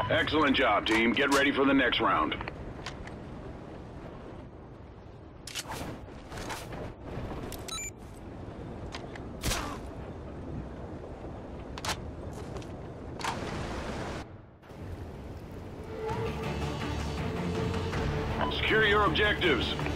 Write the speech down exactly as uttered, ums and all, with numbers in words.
Excellent job, team. Get ready for the next round. Secure your objectives.